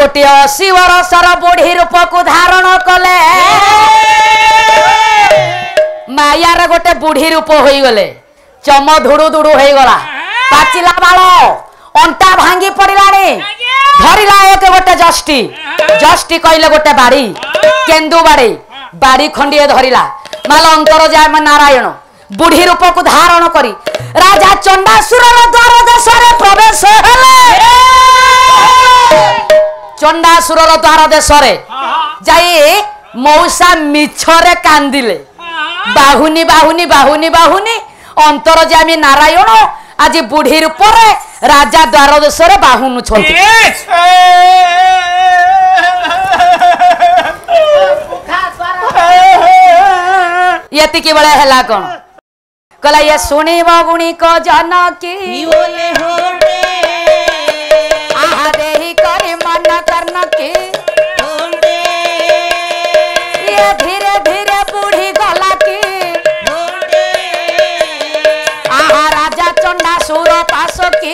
गोटे 80 वर्षर बुढ़ी रूप को धारण कले मायार गोटे बुढ़ी रूप हो गले चम धुड़ू धुड़ू हो गला पाचिला बाल अंटा भांगी पड़िलानी धरिला एक गोटे जष्टी जष्टी कहले गोटे बाड़ी केंदू बाड़ी बाड़ी खंडिए धरिला माल अंतर जाय नारायण बुढ़ी रूप को धारण करी राजा चंडासुर द्वार देश प्रवेश चंडासुर द्वार देश जाई मौसा मिछरे कांदिले बाहुनी बाहुनी बाहुनी बाहुनी अंतर जामी नारायण आज बुढ़ी रूप राजा द्वार देश बाहुनु ये बड़े है कौन कला ये सुनी गुणी को जानकी आहा देही करे मन करन की ये धीरे धीरे बूढ़ी गला की आहा राजा चंडासुर पास की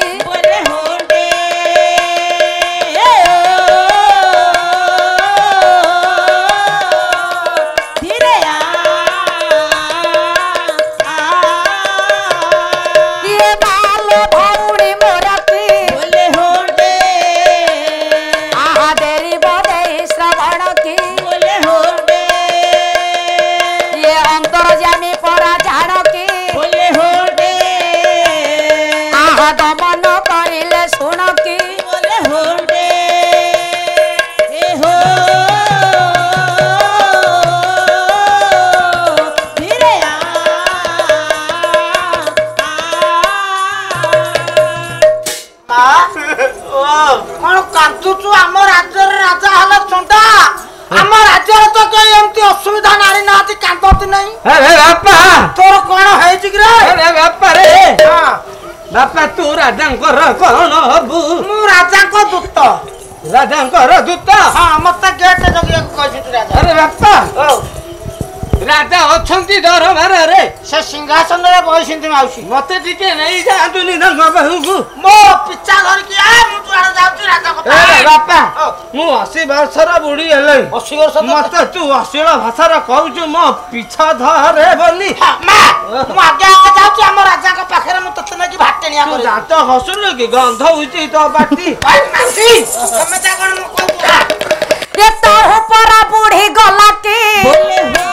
बापा तू राजा कौन हबू मु राजा को दूत राजा दूत हाँ मत गेट जगिया राजा अरे बापा राजा अच्छी दरबार रे से सिंहासन रे बहिसंती माउसी मते टिके नहीं जातुनी न बाबू मो पिछा धर के आ मु तुआर जाउची राजा कथा ए बापा मु 80 वर्षर बुढ़ी हेले 80 वर्ष मते तू अश्लील भाषा रे कहू मो पिछा धरे बोली मां मु आगे आगे जाउची हम राजा के पाखरे मु तते न की भाटेनिया करे जा तो हसुल की गंध होई तो बाटी मासी तमे जा कोन मु कहू रे तो ऊपर बुढ़ी गला के बोले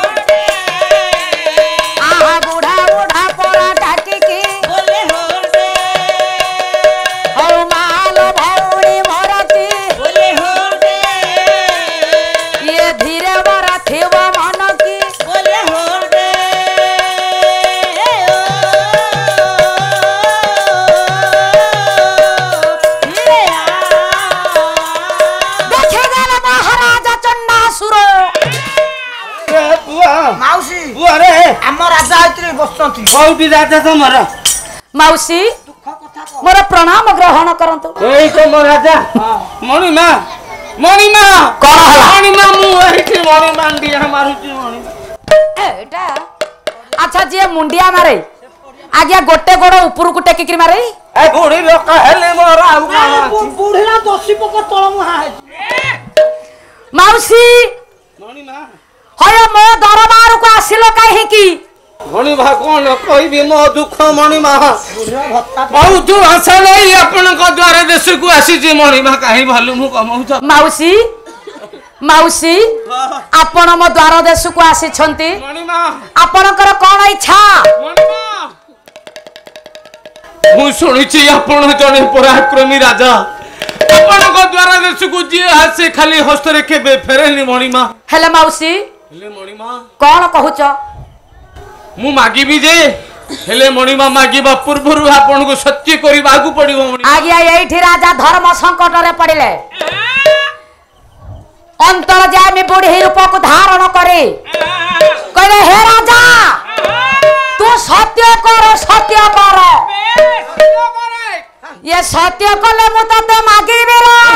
बूढ़ा बूढ़ा पोरा ढाकी की बोले हो रे माल भौड़ी मोरती बोले हो रे ये धीरे बरा थेव मन की बोले हो रे देखे गए महाराजा चंडासुर माउसी बुआ रे हम राजा आइतरे बसंती कोउटी राजा तमर माउसी मोर प्रणाम ग्रहण करंतु एई तो मो राजा मणिमा कोन हला मणिमा मु एठी मणिमा दिया मारुची मणिमा एटा अच्छा जे मुंडिया मारे आगे गोटे गोड़ ऊपर को टेकी मारे ए बूढ़ी लोक हेले मोर आउ बूढ़ी ना 10 पक तळ मुहा माउसी मणिमा हय मो दरबार को आसिलो काहे की मणिमा कोन कहबी मो दुख मणिमा बहुत आशा नहीं अपन को द्वार देश को आसी जी मणिमा काहे भालू मु कमउ माउसी माउसी आपण मो द्वार देश को आसी छंती मणिमा आपनकर कोन इच्छा मणिमा मु सुनिछि आपण जने पराक्रमी राजा आपण को द्वार देश को जी आसे खाली हस्त रेखे फेरेनी मणिमा हेले माउसी हेले मणिमा कोन कहूच मु मागिबी जे हेले मणिमा मागिबा पूर्वरु आपण को सत्य करिबा आगु पड़िबो मणिमा आगे एठी राजा धर्म संकट रे पड़िले अंतर जामी बुढ़ी रूप को धारण करे कहले हे राजा तू सत्य कर ये सत्य कले मु तते मागिबी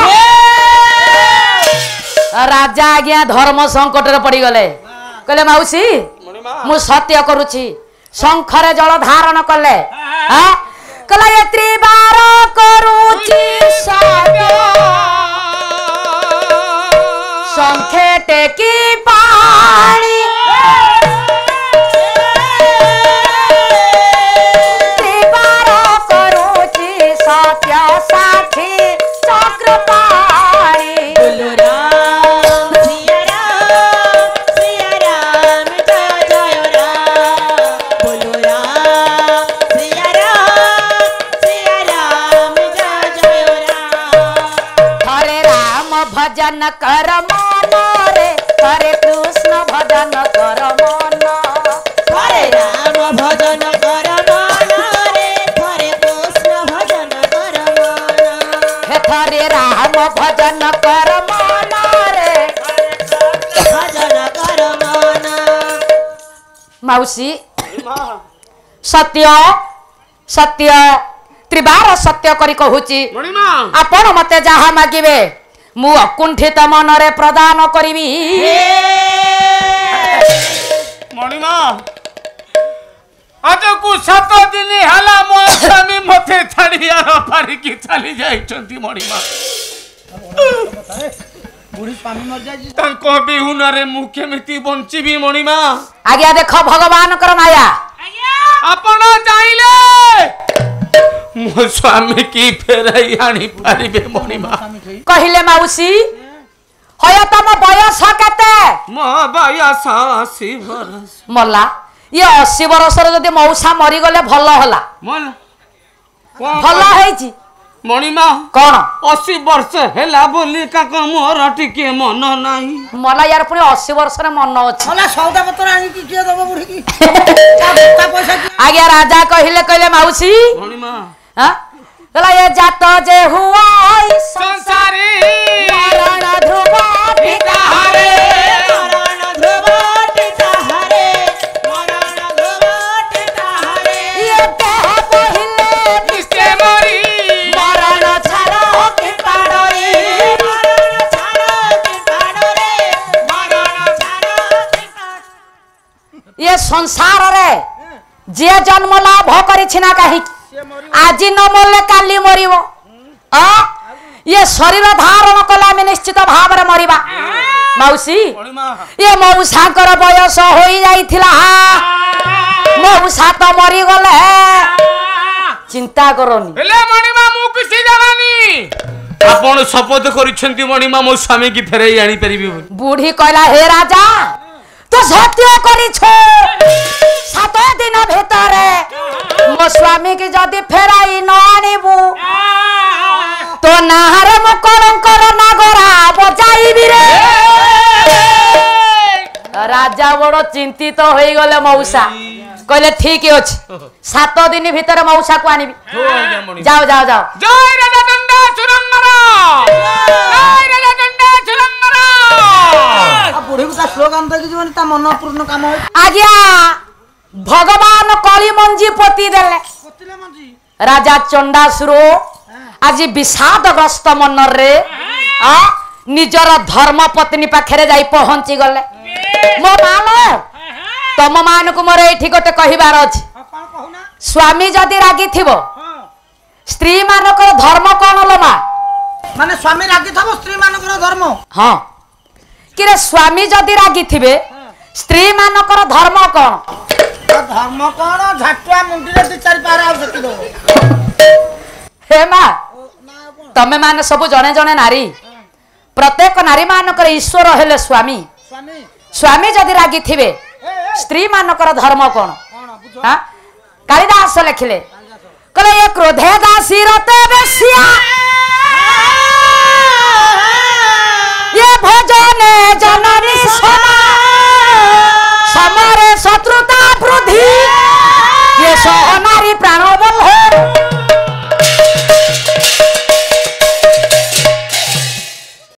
राजा आज्ञा धर्म संकट रे पड़ी गले कहले माउसी मु सत्य करूची शंखरे जल धारण कले हां कहले ये त्रिबार करूची सत्य शंखे टेकी पाणी त्रिबार करुची सत्य साथी चक्र पाणी बोलो राम सिया राम जय जय राम बोलो राम सिया राम जय जय राम हरे राम भजन कर मन रे हरे कृष्ण भजन कर मन हरे राम भजन कर मन रे हरे कृष्ण भजन कर मन हे हरे राम भजन कर मन रे भजन कर मन माउसी सत्य सत्य त्रिबार सत्य करी कहूची मणिमा आपण मते जहा मागिबे मु अकुंठित मनरे प्रदान करिबी मणिमा आज को 7 दिन हला मो स्वामी मते छाड़िया पारी की चली जाइछंती मणिमा बुढ़ी स्वामी मर जाए तांको बिहुनरे मु केमिति बंचिबी मणिमा आज्ञा देख भगवान कर माया आपण चाहिले मो स्वामी की फेराई आनी पारिबे मणिमा कहिले माउसी होय तम बयस केते मो बयस 80 बरस मल्ला ये 80 वर्ष रे जदी मौसा मरी गले भल होला मन भल हेची मणिमा कोन 80 वर्ष हेला बोली का मोर टिके मन नाही मला यार पुनी 80 वर्ष रे मन अछि भला सौदा पत्र आनी की किए दबो बुढ़ी की का पैसा की आज्ञा राजा कहिले माउसी मणिमा हां कला ये जात जे हुआ संसारी मरण ध्रुव पिता हरे मरण ध्रुव टिका हरे मरण ध्रुव टिका हरे ये कह पहिले किसके मरी मरण छाड़ो के पाड़ोई मरण छाड़ो के पाड़ो रे मरण छाड़ो के पाड़ो ये संसार रे जे जन्म लाभ करिछि ना काहे आज न मरले काली मरिबो आ ये शरीर धारण कला में निश्चित भाव रे मरिबा मौसी मणिमा ये मौसाकर बयस होई जाइथिला मौसा तो मरी गले चिंता करनी हेले मणिमा मु किसी जानानी आपण शपथ करिसेंती मणिमा मो स्वामी की फेराई आनी परिबी बूढ़ी कहला हे राजा तू सत्य करिछो 7 दिन भितरे मो स्वामी की जदी फेराई न आनिबू तो नाहर मो कलंकर नागरा बजाइबी रे राजा बड़ चिंतित हो गले मौसा कहले ठीक अछि 7 दिन भितर मौसा को आनिबी जाओ जाओ जाओ जय राजा दंडा सुरंगरा जय राजा दंडा सुरंगरा अब बुढ़ी को स्लोगान दे जीवन ता मन पूर्ण काम हो आज्ञा भगवान कली मंजी पोती देले कोतिले मंजी राजा चंडासुर आज विषादग्रस्त मन रे निजर धर्म पत्नी पाखरे जाई पहुंची गले मो मालो तम मान को मोर एठी गोटे कहिबार अछि अपन कहूना स्वामी जदी रागी थिबो हां स्त्री मानकर धर्म कोन लो मा माने स्वामी रागी थबो स्त्री मानकर धर्म हां किरे स्वामी जदी रागी थिबे स्त्री मानकर धर्म कोन धर्म कोन झटुआ मुंडी रे 2-4 पारा आ सकी दो हे मा तमे माने सब जने जने नारी प्रत्येक नारी मानकर ईश्वर हेले स्वामी स्वामी स्वामी जदि रागी थिबे स्त्री मानकर धर्म कोन कोन बुझो हां कालिदास लिखिले कहले ये क्रोधे दासी रते बेसिया